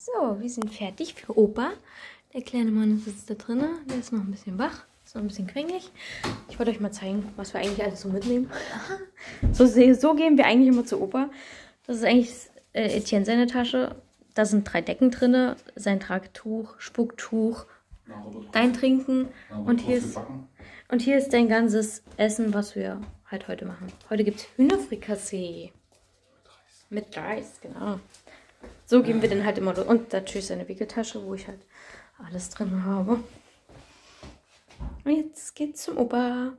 So, wir sind fertig für Opa. Der kleine Mann sitzt da drinnen. Der ist noch ein bisschen wach. Ist noch ein bisschen quengelig. Ich wollte euch mal zeigen, was wir eigentlich alles so mitnehmen. So gehen wir eigentlich immer zu Opa. Das ist eigentlich Etienne seine Tasche. Da sind 3 Decken drin. Sein Tragetuch, Spucktuch, dein Trinken. Und hier ist dein ganzes Essen, was wir halt heute machen. Heute gibt es Hühnerfrikassee. Mit Reis, genau. So gehen wir dann halt immer durch. Und natürlich seine Wickeltasche, wo ich halt alles drin habe. Und jetzt geht's zum Opa.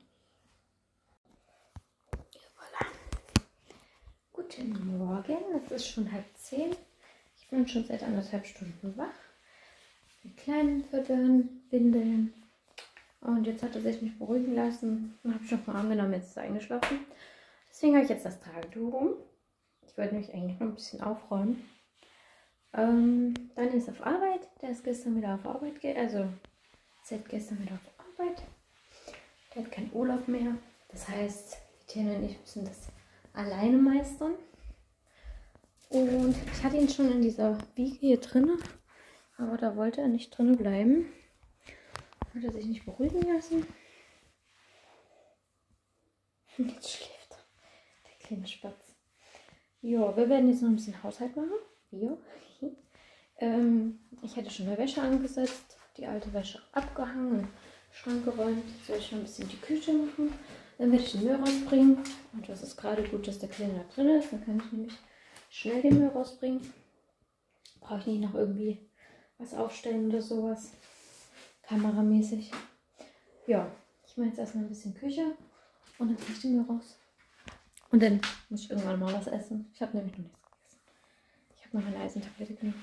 Voilà. Guten Morgen, es ist schon 9:30. Ich bin schon seit 1,5 Stunden wach. Die Kleinen füttern, windeln. Und jetzt hat er sich mich beruhigen lassen. Dann habe ich noch mal angenommen, jetzt ist er eingeschlafen. Deswegen habe ich jetzt das Tagetuch um. Ich wollte mich eigentlich noch ein bisschen aufräumen. Daniel ist auf Arbeit. Der ist gestern wieder auf Arbeit. Seit gestern wieder auf Arbeit. Der hat keinen Urlaub mehr. Das heißt, Etienne und ich müssen das alleine meistern. Und ich hatte ihn schon in dieser Wiege hier drin. Aber da wollte er nicht drin bleiben. Hat er sich nicht beruhigen lassen. Und jetzt schläft er. Der kleine Spatz. Ja, wir werden jetzt noch ein bisschen Haushalt machen. Ja. Ich hatte schon eine Wäsche angesetzt, die alte Wäsche abgehangen, Schrank geräumt. Jetzt werde ich noch ein bisschen die Küche machen. Dann werde ich den Müll rausbringen. Und das ist gerade gut, dass der Kleine da drin ist. Dann kann ich nämlich schnell den Müll rausbringen. Brauche ich nicht noch irgendwie was aufstellen oder sowas. Kameramäßig. Ja, ich mache jetzt erstmal ein bisschen Küche und dann bringe ich den Müll raus. Und dann muss ich irgendwann mal was essen. Ich habe nämlich noch nichts gegessen. Ich habe noch eine Eisentablette genommen.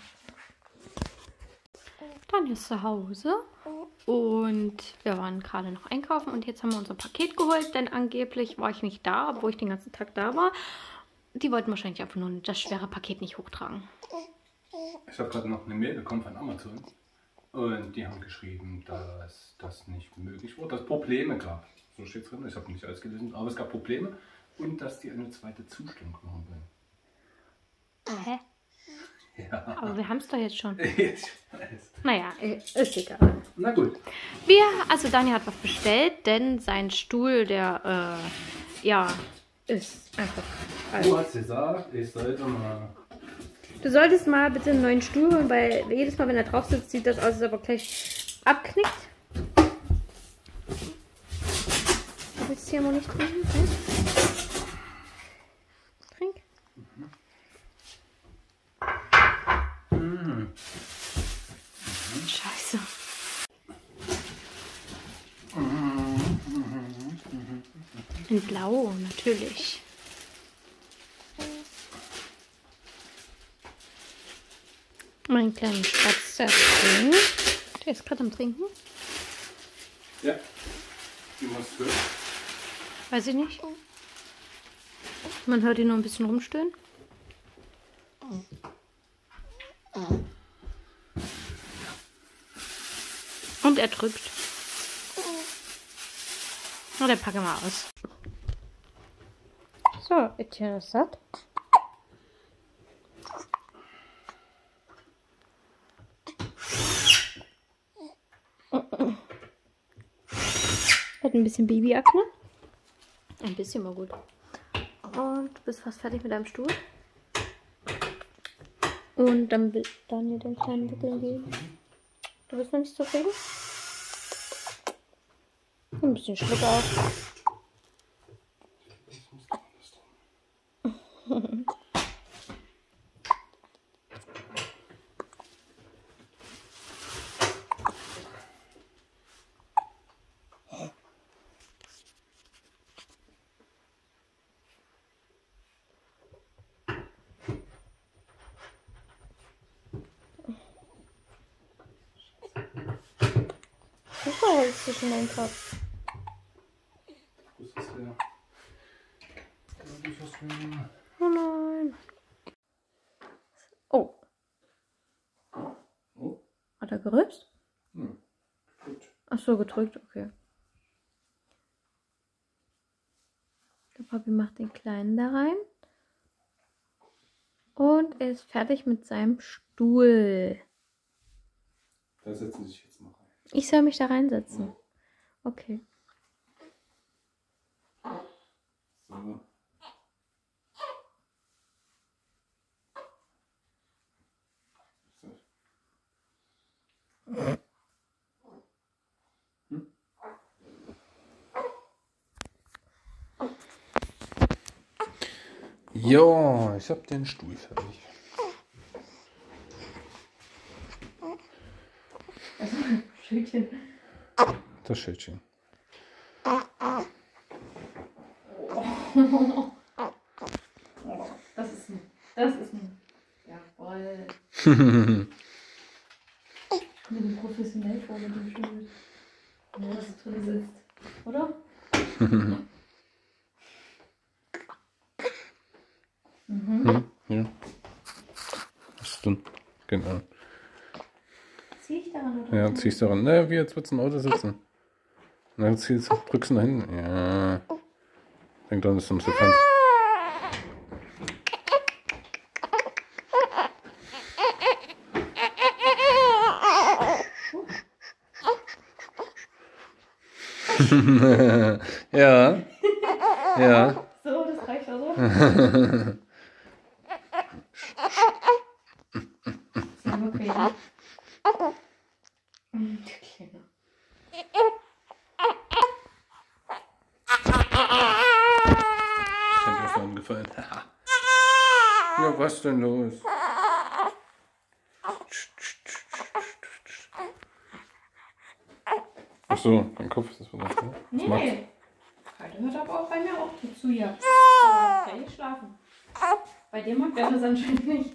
Dann ist zu Hause und wir waren gerade noch einkaufen und jetzt haben wir unser Paket geholt, denn angeblich war ich nicht da, obwohl ich den ganzen Tag da war. Die wollten wahrscheinlich einfach nur das schwere Paket nicht hochtragen. Ich habe gerade noch eine Mail bekommen von Amazon und die haben geschrieben, dass das nicht möglich war, dass es Probleme gab. So steht es drin, ich habe nicht alles gelesen, aber es gab Probleme und dass die eine zweite Zustellung machen wollen. Hä? Ja. Aber wir haben es doch jetzt schon. Ich weiß. Naja, ist egal. Na gut. Also Daniel hat was bestellt, denn sein Stuhl, der, ist einfach Du hast gesagt, ich sollte mal... Du solltest mal bitte einen neuen Stuhl holen, weil jedes Mal, wenn er drauf sitzt, sieht das aus, als ob er gleich abknickt. Du willst hier mal nicht trinken? Trink. Mhm. Scheiße. In Blau, natürlich. Mein kleiner Spatz, der trinkt. Der ist gerade am Trinken. Ja. Du musst hören. Weiß ich nicht. Man hört ihn noch ein bisschen rumstöhnen. Und er drückt. Na, dann packen wir aus. So, Etienne ist satt. Hat ein bisschen Babyakne. Ein bisschen mal gut. Und du bist fast fertig mit deinem Stuhl. Und dann will Daniel den kleinen Wickeln geben. Du bist noch nicht zufrieden? Ein bisschen Schluck auf. Super, holst du schon deinen Kopf. Wo ist das her? Oh nein. Oh. Oh. Hat er gerübst? Hm. Gut. Ach so, gedrückt, okay. Der Papi macht den Kleinen da rein. Und er ist fertig mit seinem Stuhl. Da setzen Sie sich jetzt mal rein. Ich soll mich da reinsetzen. Okay. So. Ja, ich habe den Stuhl fertig. Schildchen. Das Schildchen. Das ist ein. Jawohl. Ich komme mir professionell vor mit dem Schild. Ja, dass es drin sitzt. Oder? Ja. Was ist denn? Genau. Zieh ich daran oder? Ja, ziehst daran. Ne, wie jetzt wird's ein Auto sitzen. Und dann drückst du nach hinten. Ja. Denk dran, dass du so kannst. Ja. Ja. So, das reicht also. Sehr bequem. Der Kleine. Ich hätte das angefallen. Ja, was denn los? Ach so, dein Kopf ist das wieder. Ne? Nee. Heute hört aber auch bei mir auch zu ja. Aber kann ich schlafen. Bei dir mag der das anscheinend nicht.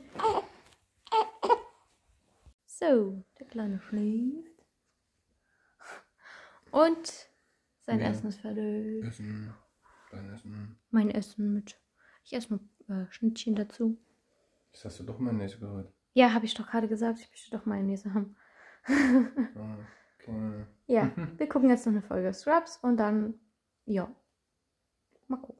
So, der Kleine schläft. Und sein Essen ist fertig. Essen. Dein Essen. Mein Essen mit. Ich esse noch Schnittchen dazu. Jetzt hast du doch Mayonnaise geholt. Ja, habe ich doch gerade gesagt. Ich möchte doch Mayonnaise haben. Okay. Ja, wir gucken jetzt noch eine Folge Scrubs und dann, ja, mal gucken.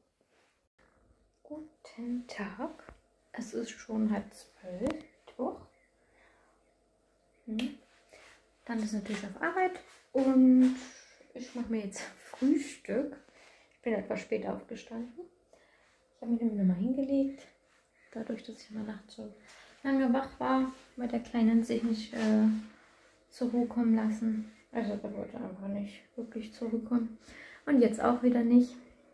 Guten Tag. Es ist schon 11:30, Mittwoch. Dann ist natürlich auf Arbeit und ich mache mir jetzt Frühstück. Ich bin etwas später aufgestanden. Ich habe mich nämlich nochmal hingelegt, dadurch, dass ich immer nachts so lange wach war, weil der Kleine sich nicht zur Ruhe kommen lassen. Also der wollte einfach nicht wirklich zurückkommen. Und jetzt auch wieder nicht.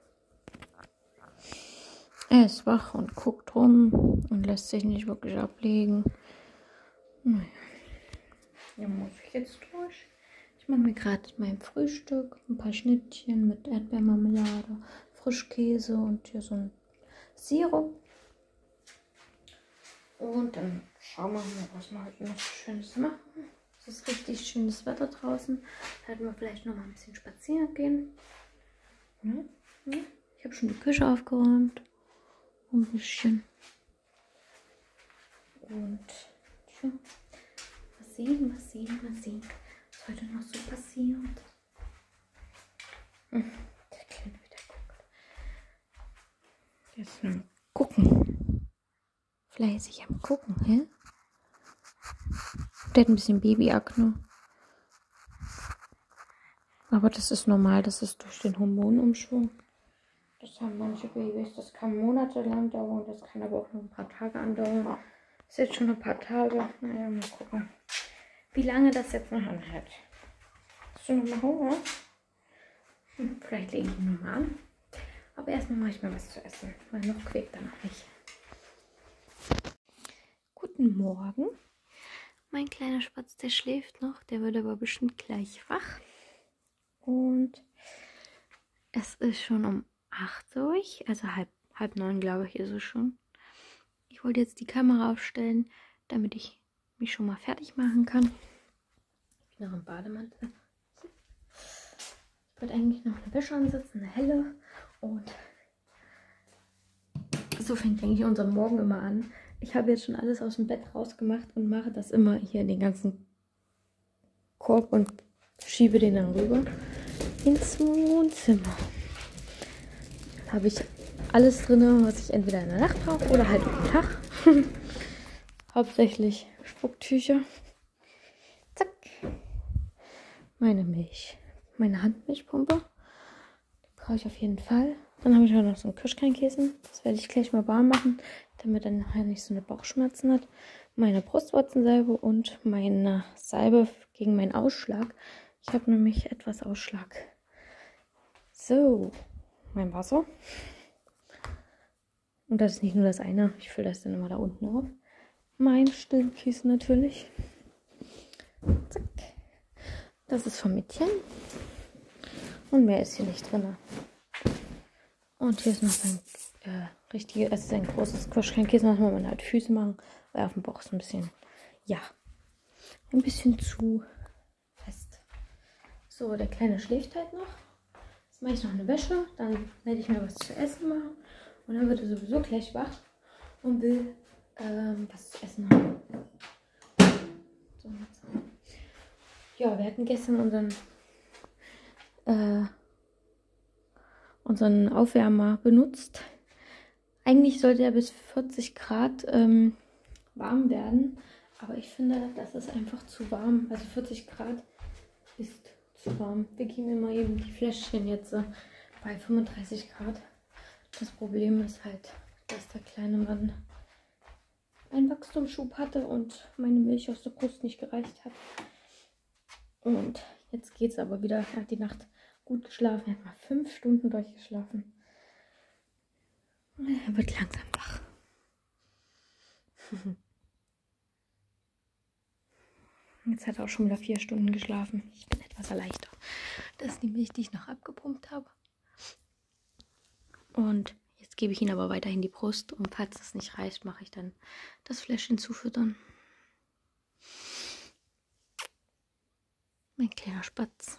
Er ist wach und guckt rum und lässt sich nicht wirklich ablegen. Naja, hier muss ich jetzt durch. Ich mache mir gerade mein Frühstück, ein paar Schnittchen mit Erdbeermarmelade, Frischkäse und hier so ein Sirup. Und dann schauen wir mal, was wir heute noch so Schönes machen. Es ist richtig schönes Wetter draußen. Da werden wir vielleicht noch mal ein bisschen spazieren gehen. Ja, ja. Ich habe schon die Küche aufgeräumt. Ein bisschen. Und ja, mal sehen, was heute noch so passiert. Der Kleine wieder guckt. Jetzt nur gucken. Fleißig am Gucken, hä? Der hat ein bisschen Babyakne. Aber das ist normal, das ist durch den Hormonumschwung. Das haben manche Babys, das kann monatelang dauern, das kann aber auch nur ein paar Tage andauern. Das ist jetzt schon ein paar Tage. Naja, mal gucken, wie lange das jetzt noch anhält. Hast du noch mal Hunger? Vielleicht lege ich ihn noch mal an. Aber erstmal mache ich mir was zu essen, weil noch quält er noch nicht. Guten Morgen. Mein kleiner Spatz, der schläft noch. Der wird aber bestimmt gleich wach. Und es ist schon um 8 durch. Also halb 9, glaube ich, ist es schon. Ich wollte jetzt die Kamera aufstellen, damit ich mich schon mal fertig machen kann. Ich bin noch im Bademantel. Ich wollte eigentlich noch eine Wäsche ansetzen, eine helle. Und so fängt eigentlich unser Morgen immer an. Ich habe jetzt schon alles aus dem Bett rausgemacht und mache das immer hier in den ganzen Korb und schiebe den dann rüber ins Wohnzimmer. Dann habe ich alles drin, was ich entweder in der Nacht brauche oder halt am Tag. Hauptsächlich Spucktücher. Zack. Meine Milch. Meine Handmilchpumpe. Die brauche ich auf jeden Fall. Dann habe ich auch noch so einen Kirschkernkäse. Das werde ich gleich mal warm machen, damit er nachher nicht so eine Bauchschmerzen hat. Meine Brustwarzensalbe und meine Salbe gegen meinen Ausschlag. Ich habe nämlich etwas Ausschlag. So, mein Wasser. Und das ist nicht nur das eine. Ich fülle das dann immer da unten auf. Mein Stillkissen natürlich. Zack. Das ist vom Mädchen. Und mehr ist hier nicht drin. Und hier ist noch sein ein großes Kirschkernkäse, was man halt Füße machen, weil auf dem Bauch ist ein bisschen, ja, ein bisschen zu fest. So, der Kleine schläft halt noch. Jetzt mache ich noch eine Wäsche, dann werde ich mir was zu essen machen und dann wird er sowieso gleich wach und will was zu essen haben. So, ja, wir hatten gestern unseren Aufwärmer benutzt. Eigentlich sollte er bis 40 Grad warm werden, aber ich finde, das ist einfach zu warm. Also 40 Grad ist zu warm. Wir geben immer eben die Fläschchen jetzt bei 35 Grad. Das Problem ist halt, dass der kleine Mann einen Wachstumsschub hatte und meine Milch aus der Brust nicht gereicht hat. Und jetzt geht es aber wieder. Er hat die Nacht gut geschlafen. Er hat mal 5 Stunden durchgeschlafen. Er wird langsam wach. Jetzt hat er auch schon wieder 4 Stunden geschlafen. Ich bin etwas erleichtert. Das ist die Milch, die ich noch abgepumpt habe. Und jetzt gebe ich ihm aber weiterhin die Brust. Und falls das nicht reicht, mache ich dann das Fläschchen zufüttern. Mein kleiner Spatz.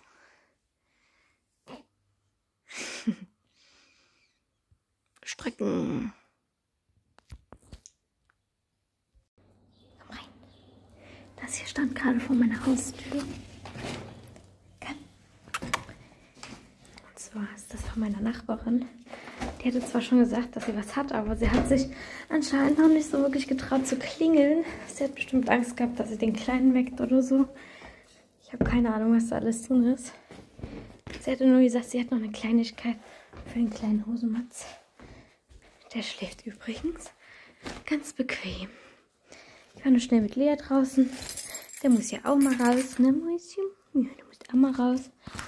Strecken. Komm rein. Das hier stand gerade vor meiner Haustür. Okay. Und zwar ist das von meiner Nachbarin. Die hatte zwar schon gesagt, dass sie was hat, aber sie hat sich anscheinend noch nicht so wirklich getraut zu klingeln. Sie hat bestimmt Angst gehabt, dass sie den Kleinen weckt oder so. Ich habe keine Ahnung, was da alles drin ist. Sie hatte nur gesagt, sie hat noch eine Kleinigkeit für den kleinen Hosenmatz. Der schläft übrigens ganz bequem. Ich war nur schnell mit Lea draußen. Der muss ja auch mal raus, ne Mäuschen? Ja, der muss auch mal raus.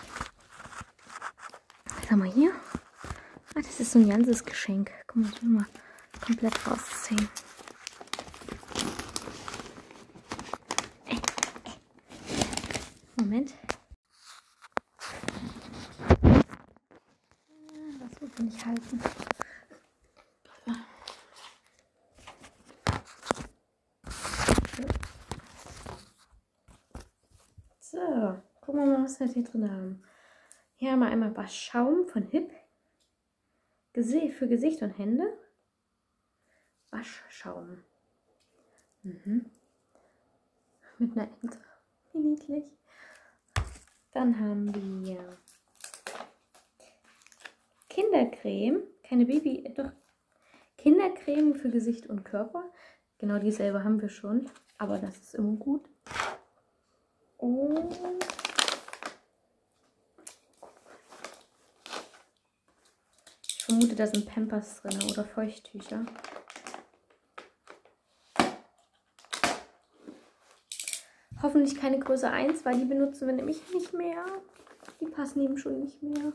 Was haben wir hier? Ah, das ist so ein ganzes Geschenk. Guck mal, das müssen wir komplett rausziehen. Moment. Das muss ich nicht halten. So, gucken wir mal, was wir hier drin haben. Hier haben wir einmal was Schaum von Hip. Für Gesicht und Hände. Waschschaum. Mit einer Ente. Wie niedlich. Dann haben wir Kindercreme. Keine doch Kindercreme für Gesicht und Körper. Genau dieselbe haben wir schon. Aber das ist immer gut. Und ich vermute, da sind Pampers drin oder Feuchttücher. Hoffentlich keine Größe 1, weil die benutzen wir nämlich nicht mehr. Die passen eben schon nicht mehr.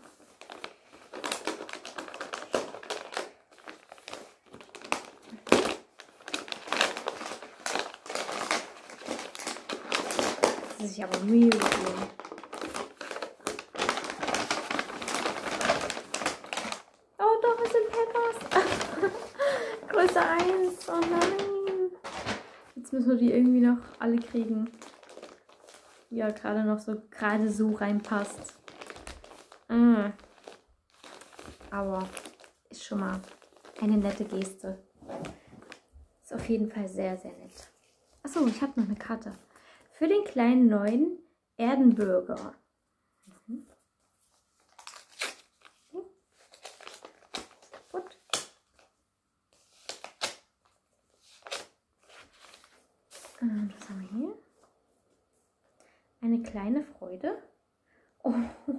Das ist aber Mühe gegeben. Oh doch, es sind Pampers. Größe 1. Oh nein. Jetzt müssen wir die irgendwie noch alle kriegen. Ja, gerade so reinpasst. Aber ist schon mal eine nette Geste. Ist auf jeden Fall sehr, sehr nett. Achso, ich habe noch eine Karte. Für den kleinen neuen Erdenbürger. Gut. Was haben wir hier? Eine kleine Freude. Oh,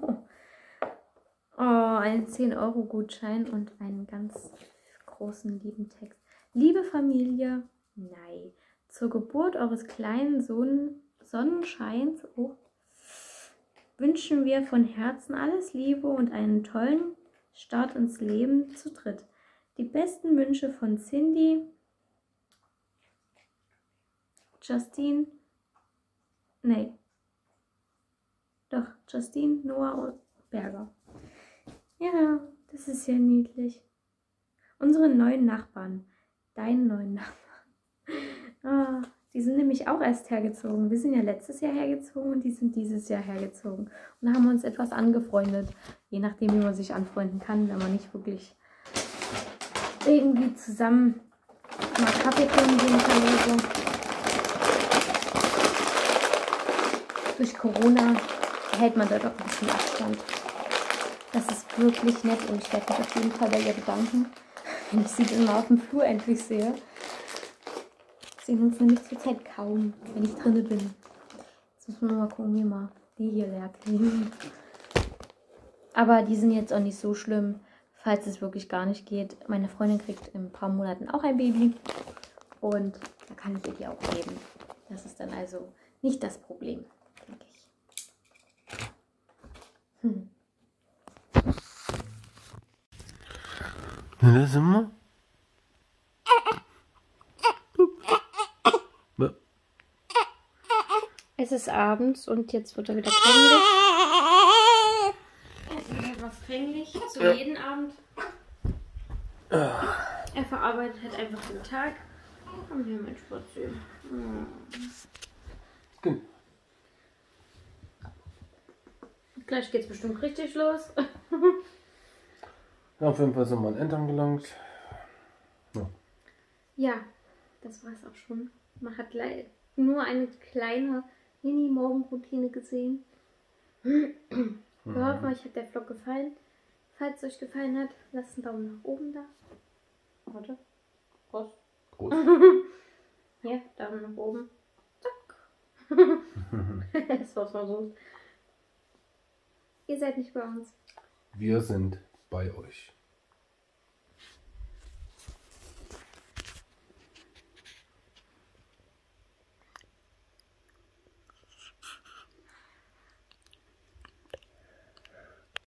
ein 10-Euro-Gutschein und einen ganz großen lieben Text. Liebe Familie, nein. Zur Geburt eures kleinen Sonnenscheins wünschen wir von Herzen alles Liebe und einen tollen Start ins Leben zu dritt. Die besten Wünsche von Cindy, Justine, Noah und Berger. Ja, das ist ja niedlich. Unsere neuen Nachbarn, deinen neuen Nachbarn. Die sind nämlich auch erst hergezogen. Wir sind ja letztes Jahr hergezogen und die sind dieses Jahr hergezogen. Und da haben wir uns etwas angefreundet. Je nachdem, wie man sich anfreunden kann, wenn man nicht wirklich irgendwie zusammen mal Kaffee trinken gehen kann oder so. Durch Corona hält man dort auch ein bisschen Abstand. Das ist wirklich nett und ich werde mich auf jeden Fall bei ihr bedanken, wenn ich sie dann mal auf dem Flur endlich sehe. Wir sehen uns nämlich zurzeit kaum, wenn ich drinne bin. Jetzt müssen wir mal gucken, wie wir die hier leer kriegen. Aber die sind jetzt auch nicht so schlimm, falls es wirklich gar nicht geht. Meine Freundin kriegt in ein paar Monaten auch ein Baby und da kann ich ihr die auch geben. Das ist dann also nicht das Problem, denke ich. Na, da sind wir. Es ist abends und jetzt wird er wieder kränklich. Er ist etwas kränklich, so jeden Abend. Er verarbeitet halt einfach den Tag. Komm hier, mein Spazieren. Gleich geht's bestimmt richtig los. Ja, auf jeden Fall sind wir an Ende angelangt. Ja, das war's auch schon. Man hat nur eine kleine Mini-Morgenroutine gesehen. Wir hoffen, euch hat der Vlog gefallen. Falls es euch gefallen hat, lasst einen Daumen nach oben da. Warte. Prost. Prost. Ja, Daumen nach oben. Zack. Das war's mal so. Ihr seid nicht bei uns. Wir sind bei euch.